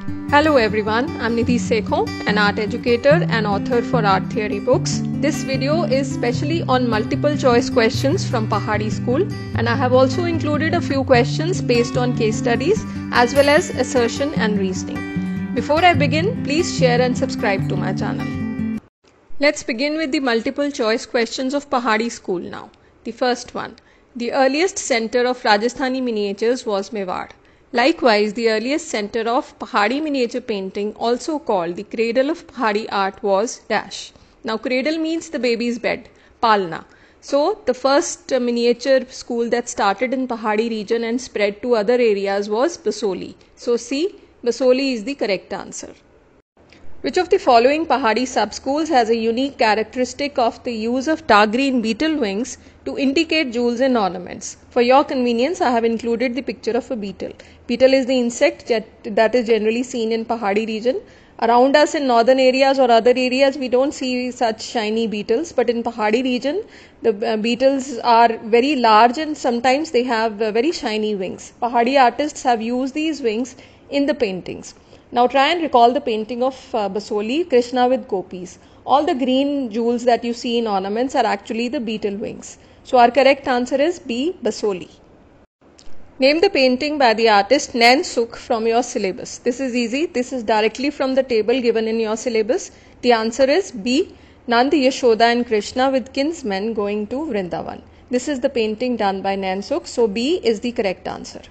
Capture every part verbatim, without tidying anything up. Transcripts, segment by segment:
Hello everyone, I'm Nidhi Sekho, an art educator and author for art theory books. This video is specially on multiple choice questions from Pahadi School, and I have also included a few questions based on case studies as well as assertion and reasoning. Before I begin, please share and subscribe to my channel. Let's begin with the multiple choice questions of Pahadi School now. The first one. The earliest center of Rajasthani miniatures was Mewar. Likewise, the earliest center of Pahadi miniature painting, also called the cradle of Pahadi art, was dash. Now, cradle means the baby's bed, Palna. So, the first uh, miniature school that started in Pahadi region and spread to other areas was Basoli. So, C, Basoli is the correct answer. Which of the following Pahadi sub-schools has a unique characteristic of the use of dark green beetle wings to indicate jewels and ornaments? For your convenience, I have included the picture of a beetle. Beetle is the insect that is generally seen in Pahadi region. Around us in northern areas or other areas, we don't see such shiny beetles, but in Pahadi region, the uh, beetles are very large and sometimes they have uh, very shiny wings. Pahadi artists have used these wings in the paintings. Now try and recall the painting of uh, Basoli, Krishna with gopis. All the green jewels that you see in ornaments are actually the beetle wings. So our correct answer is B, Basoli. Name the painting by the artist Nain Sukh from your syllabus. This is easy. This is directly from the table given in your syllabus. The answer is B, Nand, Yashoda and Krishna with kinsmen going to Vrindavan. This is the painting done by Nain Sukh. So B is the correct answer.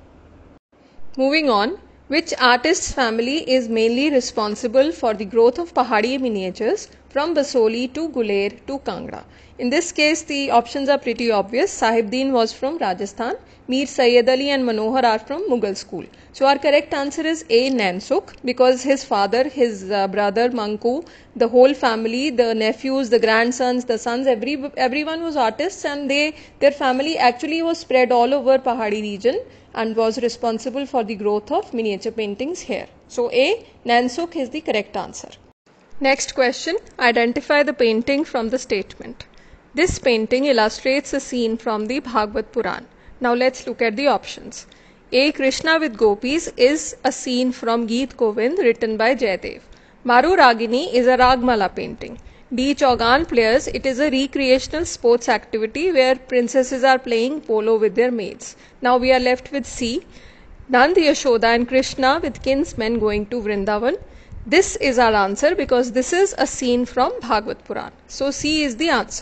Moving on. Which artist's family is mainly responsible for the growth of Pahadi miniatures from Basoli to Guler to Kangra? In this case, the options are pretty obvious. Sahibdeen was from Rajasthan. Mir Sayyid Ali and Manohar are from Mughal school. So our correct answer is A, Nain Sukh, because his father, his uh, brother Manku, the whole family, the nephews, the grandsons, the sons, every everyone was artists, and they their family actually was spread all over Pahadi region and was responsible for the growth of miniature paintings here. So A, Nain Sukh is the correct answer. Next question, identify the painting from the statement. This painting illustrates a scene from the Bhagavad Puran. Now let's look at the options. A, Krishna with gopis is a scene from Geet Govind written by Jaydev. Maru Ragini is a Ragmala painting. B, Chaugan players, it is a recreational sports activity where princesses are playing polo with their maids. Now we are left with C, Nand, Yashoda and Krishna with kinsmen going to Vrindavan. This is our answer because this is a scene from Bhagavad Puran. So C is the answer.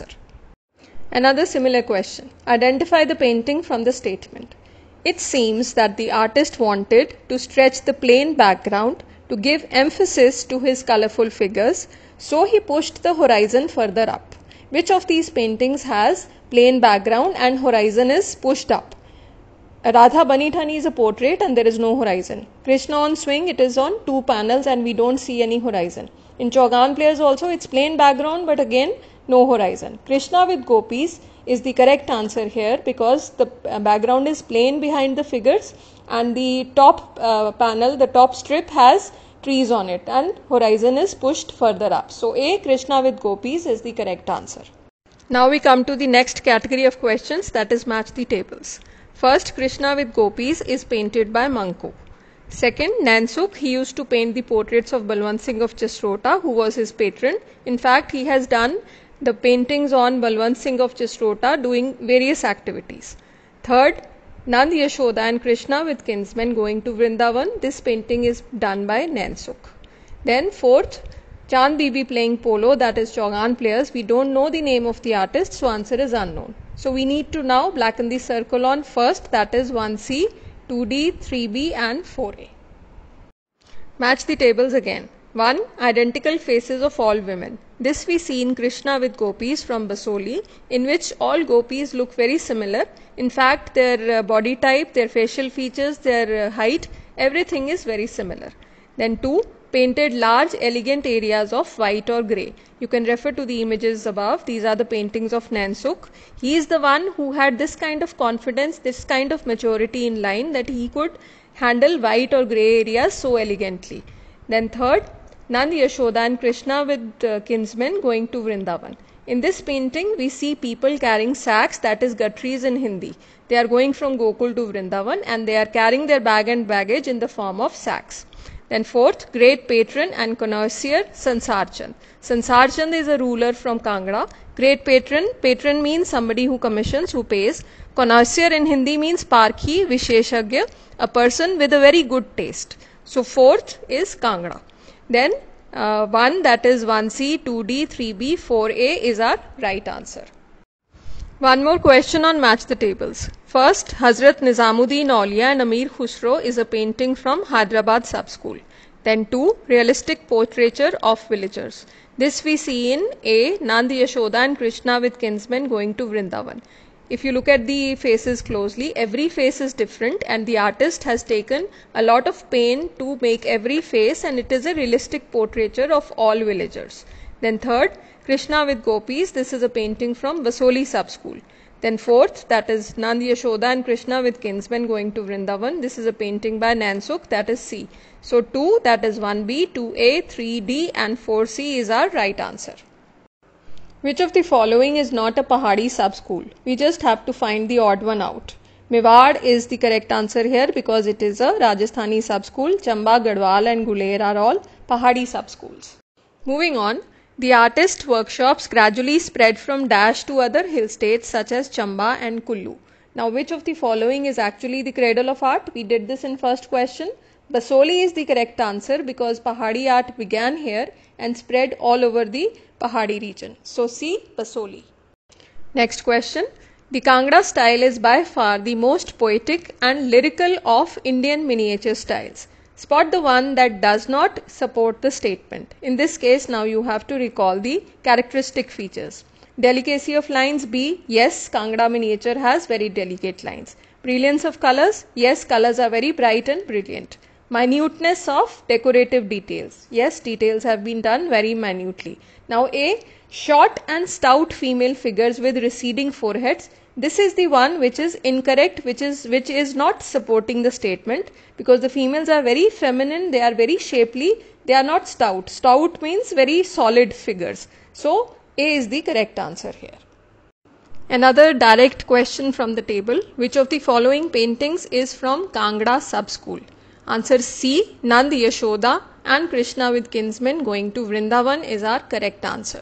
Another similar question. Identify the painting from the statement. It seems that the artist wanted to stretch the plain background to give emphasis to his colorful figures, so he pushed the horizon further up. Which of these paintings has plain background and horizon is pushed up? Radha Banithani is a portrait and there is no horizon. Krishna on swing, it is on two panels and we don't see any horizon. In Chaugan players also, it's plain background but again no horizon. Krishna with gopis is the correct answer here because the background is plain behind the figures and the top uh, panel, the top strip has trees on it and horizon is pushed further up. So A, Krishna with gopis is the correct answer. Now we come to the next category of questions, that is match the tables. First, Krishna with gopis is painted by Manku. Second, Nain Sukh, he used to paint the portraits of Balwant Singh of Jasrota, who was his patron. In fact, he has done the paintings on Balwant Singh of Jasrota doing various activities. Third, Nand, Yashoda and Krishna with kinsmen going to Vrindavan. This painting is done by Nain Sukh. Then fourth, Chand Bibi playing polo, that is Chaugan players. We don't know the name of the artist, so answer is unknown. So we need to now blacken the circle on first, that is one C, two D, three B and four A. Match the tables again. one. Identical faces of all women. This we see in Krishna with gopis from Basoli, in which all gopis look very similar. In fact, their uh, body type, their facial features, their uh, height, everything is very similar. Then two. Painted large elegant areas of white or grey. You can refer to the images above. These are the paintings of Nain Sukh. He is the one who had this kind of confidence, this kind of maturity in line that he could handle white or grey areas so elegantly. Then third, Nand, Yashoda and Krishna with uh, kinsmen going to Vrindavan. In this painting, we see people carrying sacks, that is gatris in Hindi. They are going from Gokul to Vrindavan and they are carrying their bag and baggage in the form of sacks. Then fourth, great patron and connoisseur Sansar Chand. Sansar Chand is a ruler from Kangra. Great patron, patron means somebody who commissions, who pays. Connoisseur in Hindi means parkhi, visheshagya, a person with a very good taste. So fourth is Kangra. Then uh, one, that is one C, two D, three B, four A is our right answer. One more question on match the tables. First, Hazrat Nizamuddin Aulia and Amir Khusro is a painting from Hyderabad Sub-School. Then two, realistic portraiture of villagers. This we see in A, Nandi Yashoda and Krishna with kinsmen going to Vrindavan. If you look at the faces closely, every face is different and the artist has taken a lot of pain to make every face, and it is a realistic portraiture of all villagers. Then third, Krishna with gopis. This is a painting from Vasoli Sub-School. Then fourth, that is Nandi Yashoda and Krishna with kinsmen going to Vrindavan. This is a painting by Nansuk, that is C. So two, that is one B, two A, three D and four C is our right answer. Which of the following is not a Pahadi sub-school? We just have to find the odd one out. Mewar is the correct answer here because it is a Rajasthani sub-school. Chamba, Garhwal and Guler are all Pahadi sub-schools. Moving on, the artist workshops gradually spread from Dash to other hill states such as Chamba and Kullu. Now, which of the following is actually the cradle of art? We did this in first question. Basoli is the correct answer because Pahadi art began here and spread all over the Pahadi region. So C, Basoli. Next question. The Kangra style is by far the most poetic and lyrical of Indian miniature styles. Spot the one that does not support the statement. In this case, now you have to recall the characteristic features. Delicacy of lines, B. Yes, Kangra miniature has very delicate lines. Brilliance of colors, yes, colors are very bright and brilliant. Minuteness of decorative details, yes, details have been done very minutely. Now A. Short and stout female figures with receding foreheads. This is the one which is incorrect, which is which is not supporting the statement because the females are very feminine, they are very shapely, they are not stout. Stout means very solid figures. So A is the correct answer here. Another direct question from the table. Which of the following paintings is from Kangra sub-school? Answer C. Nandi Yashoda and Krishna with kinsmen going to Vrindavan is our correct answer.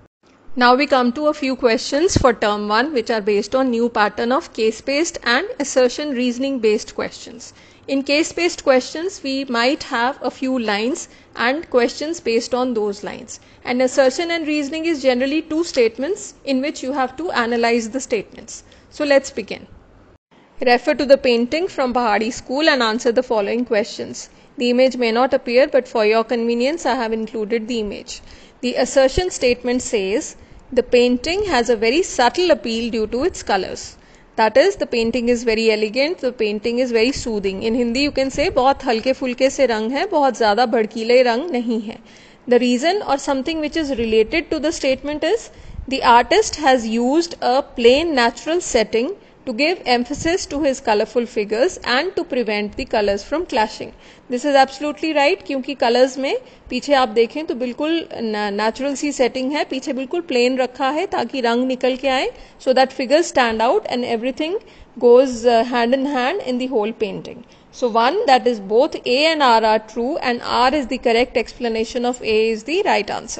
Now we come to a few questions for term one which are based on new pattern of case-based and assertion reasoning based questions. In case-based questions, we might have a few lines and questions based on those lines. And assertion and reasoning is generally two statements in which you have to analyze the statements. So let's begin. Refer to the painting from Pahadi School and answer the following questions. The image may not appear, but for your convenience I have included the image. The assertion statement says, the painting has a very subtle appeal due to its colors. That is, the painting is very elegant, the painting is very soothing. In Hindi you can say, बहुत हल्के फुल्के से रंग है, बहुत ज़्यादा भड़कीले रंग नहीं है. The reason or something which is related to the statement is, the artist has used a plain natural setting to give emphasis to his colorful figures and to prevent the colors from clashing. This is absolutely right क्योंकि colors में पीछे आप देखें तो बिल्कुल natural सी setting है, पीछे बिल्कुल plain रखा है ताकि रंग निकल के आए, so that figures stand out and everything goes uh, hand in hand in the whole painting. So one, that is both A and R are true and R is the correct explanation of A is the right answer.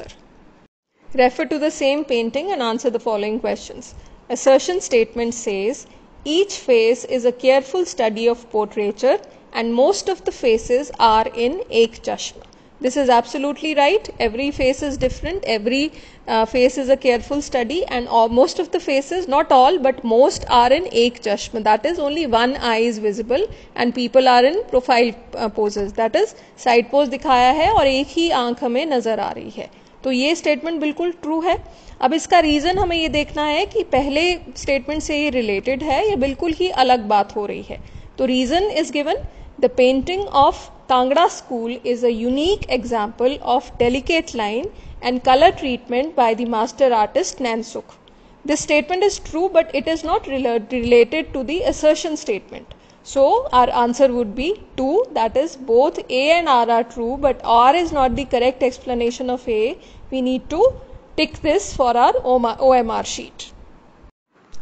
Refer to the same painting and answer the following questions. Assertion statement says, each face is a careful study of portraiture and most of the faces are in Ek Chashma. This is absolutely right. Every face is different. Every uh, face is a careful study and all, most of the faces, not all, but most are in Ek Chashma. That is, only one eye is visible and people are in profile uh, poses. That is, side pose दिखाया है और एक ही आंख हमें नजर आ रही है. तो ये स्टेटमेंट बिल्कुल ट्रू है. अब इसका रीज़न हमें ये देखना है कि पहले स्टेटमेंट से ये रिलेटेड है या बिल्कुल ही अलग बात हो रही है. तो reason is given, the painting of Kangra school is a unique example of delicate line and color treatment by the master artist Nansuk. This statement is true, but it is not rel related to the assertion statement. So our answer would be two, that is both A and R are true, but R is not the correct explanation of A. We need to tick this for our O M R sheet.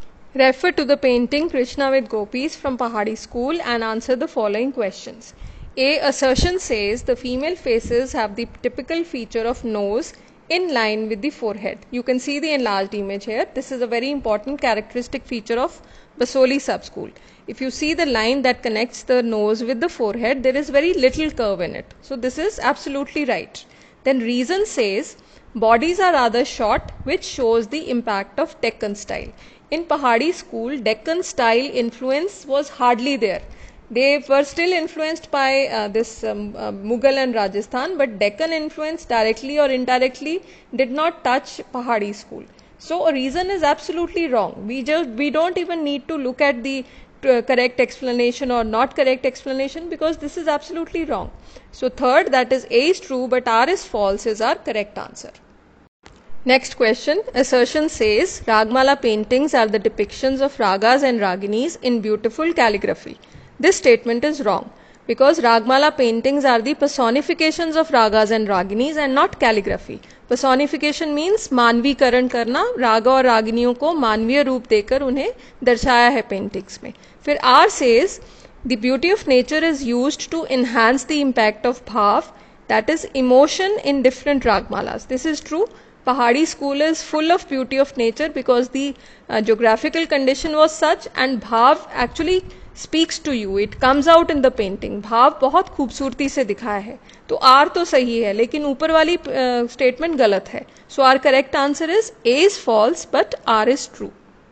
Refer to the painting Krishna with Gopis from Pahadi School and answer the following questions. A assertion says the female faces have the typical feature of nose in line with the forehead. You can see the enlarged image here. This is a very important characteristic feature of Basoli sub-school. If you see the line that connects the nose with the forehead, there is very little curve in it. So this is absolutely right. Then reason says bodies are rather short, which shows the impact of Deccan style. In Pahadi school, Deccan style influence was hardly there. They were still influenced by uh, this um, uh, Mughal and Rajasthan, but Deccan influence directly or indirectly did not touch Pahadi school. So a reason is absolutely wrong. We just we don't even need to look at the uh, correct explanation or not correct explanation, because this is absolutely wrong. So third, that is A is true but R is false, is our correct answer. Next question. Assertion says Ragmala paintings are the depictions of ragas and raginis in beautiful calligraphy. This statement is wrong, because Ragmala paintings are the personifications of ragas and raginis and not calligraphy. Personification means मानवीकरण करना, रागा और रागिनियों को मानवीय रूप देकर उन्हें दर्शाया है पेंटिंग्स में. फिर R says the beauty of nature is used to enhance the impact of bhav, that is emotion, in different ragmalas. This is true. Pahadi school is full of beauty of nature because the uh, geographical condition was such, and bhav actually speaks to you. It comes out in the painting. भाव बहुत खूबसूरती से दिखाया है. तो R तो सही है, लेकिन ऊपर वाली स्टेटमेंट uh, गलत है. So our correct answer is A is false but R is true.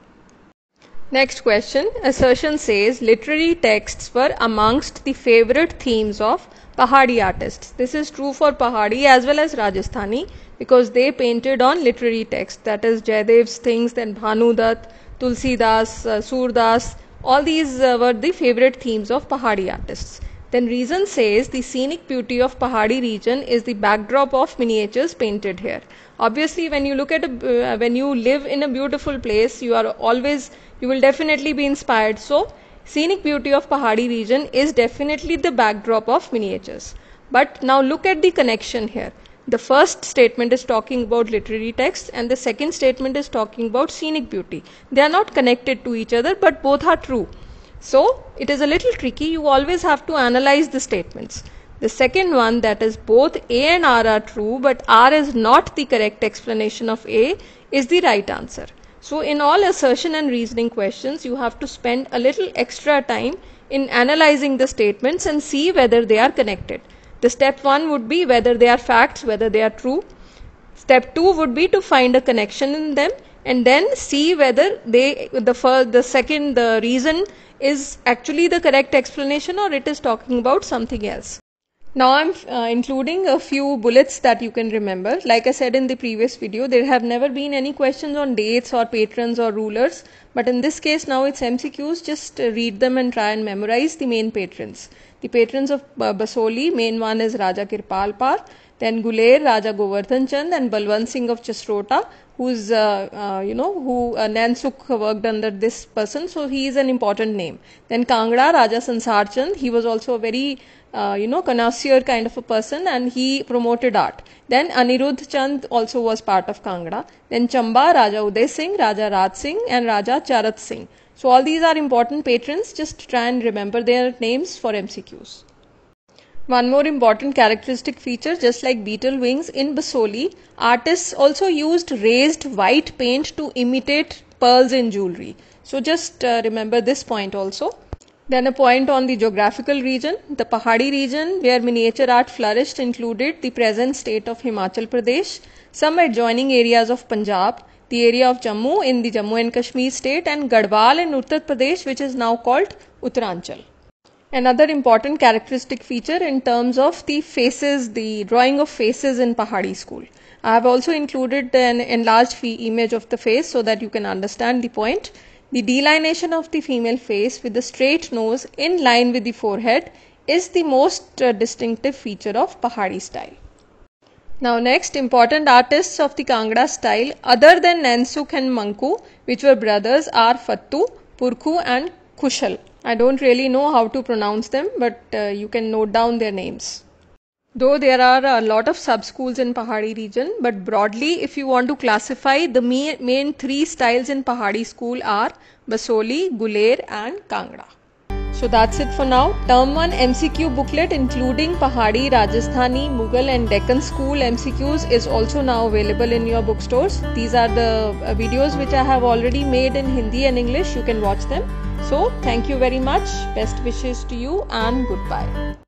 Next question. Assertion says literary texts were amongst the favorite themes of Pahadi artists. This is true for Pahadi as well as Rajasthani, because they painted on literary texts, that is Jaydev's things, then Bhanu Dutt, Tulsidas, uh, Surdas. All these uh, were the favorite themes of Pahadi artists. Then reason says the scenic beauty of Pahadi region is the backdrop of miniatures painted here. Obviously, when you look at a, uh, when you live in a beautiful place, you are always, you will definitely be inspired. So, scenic beauty of Pahadi region is definitely the backdrop of miniatures. But now look at the connection here. The first statement is talking about literary text and the second statement is talking about scenic beauty. They are not connected to each other, but both are true. So it is a little tricky. You always have to analyze the statements. The second one, that is both A and R are true, but R is not the correct explanation of A, is the right answer. So in all assertion and reasoning questions, you have to spend a little extra time in analyzing the statements and see whether they are connected. The step one would be whether they are facts, whether they are true. Step two would be to find a connection in them, and then see whether they the first, the second, the reason is actually the correct explanation or it is talking about something else. Now I'm uh, including a few bullets that you can remember. Like I said in the previous video, there have never been any questions on dates or patrons or rulers, but in this case now it's M C Qs. Just uh, read them and try and memorize the main patrons. The patrons of uh, Basoli, main one is Raja Kirpalpal, then Guler, Raja Govardhan Chand, and Balwant Singh of Chasrota, who's uh, uh, you know who uh, Nansukh worked under this person, so he is an important name. Then Kangra, Raja Sansar Chand, he was also a very uh, you know connoisseur kind of a person, and he promoted art. Then Anirudh Chand also was part of Kangra. Then Chamba, Raja Uday Singh, Raja Raj Singh, and Raja Charat Singh. So all these are important patrons. Just try and remember their names for M C Qs. One more important characteristic feature, just like beetle wings in Basoli, artists also used raised white paint to imitate pearls in jewelry. So just uh, remember this point also. Then a point on the geographical region. The Pahadi region where miniature art flourished included the present state of Himachal Pradesh, some adjoining areas of Punjab, the area of Jammu in the Jammu and Kashmir state, and Garhwal in Uttar Pradesh, which is now called Uttaranchal. Another important characteristic feature in terms of the faces, the drawing of faces in Pahadi school. I have also included an enlarged image of the face so that you can understand the point. The delineation of the female face with the straight nose in line with the forehead is the most uh, distinctive feature of Pahadi style. Now next, important artists of the Kangra style other than Nansukh and Manku, which were brothers, are Fattu, Purkhu and Kushal. I don't really know how to pronounce them, but uh, you can note down their names. Though there are a lot of sub-schools in Pahadi region, but broadly if you want to classify, the main, main three styles in Pahadi school are Basoli, Guler and Kangra. So that's it for now. Term one M C Q booklet including Pahadi, Rajasthani, Mughal and Deccan school M C Qs is also now available in your bookstores. These are the uh, videos which I have already made in Hindi and English. You can watch them. So thank you very much. Best wishes to you and goodbye.